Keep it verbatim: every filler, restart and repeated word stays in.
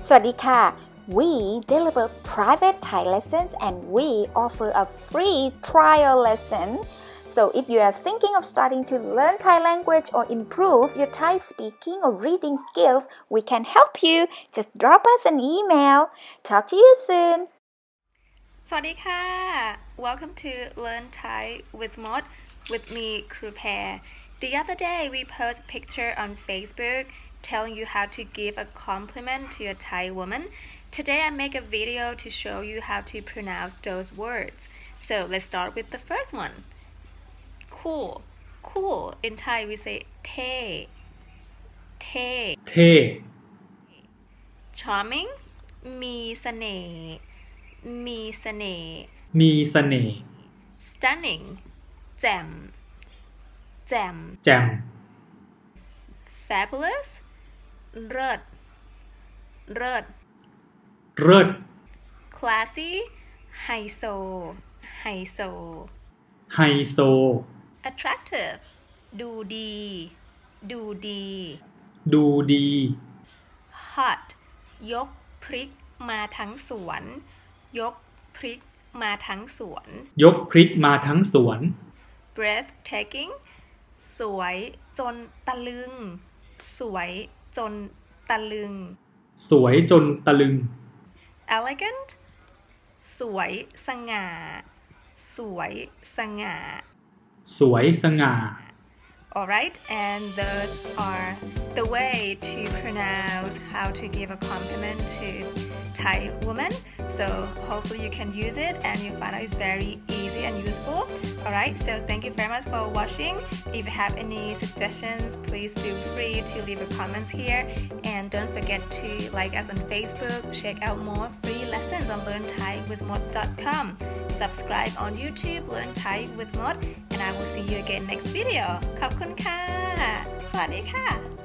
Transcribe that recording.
สวัสดีค่ะ We deliver private Thai lessons and we offer a free trial lesson. So if you are thinking of starting to learn Thai language or improve your Thai speaking or reading skills, we can help you. Just drop us an email. Talk to you soon. สวัสดีค่ะ Welcome to Learn Thai with Mod with me, Kru Pair. The other day we post a picture on Facebook telling you how to give a compliment to a Thai woman. Today I make a video to show you how to pronounce those words. So let's start with the first one. Cool. Cool. In Thai we say the. The. เท่ Charming. มีเสน่ห์มีเสน่ห์มีเสน่ห์ Stunning. แจ่มแจ่มแจ่ม Fabulous. เลิศเลิศเลิศ Classy. ไฮโซไฮโซไฮโซ Attractive. ดูดี ดูดีดูดี Hot. ยกพริกมาทั้งสวน ยกพริกมาทั้งสวนยกพริกมาทั้งสวน Breathtaking. สวยจนตะลึง สวยจนตะลึงสวยจนตะลึง Elegant. สวยสง่า สวยสง่าสวยสง่า Alright, and those are the way to pronounce how to give a compliment to Thai woman. So hopefully you can use it and you find out it's very easy and useful. Alright, so thank you very much for watching. If you have any suggestions, please feel free to leave a comments here. And don't forget to like us on Facebook, check out more free lessons on learn thai with mod dot com. Subscribe on YouTube, Learn Thai with Mod, and I will see you again next video. ขอบคุณค่ะ สวัสดีค่ะ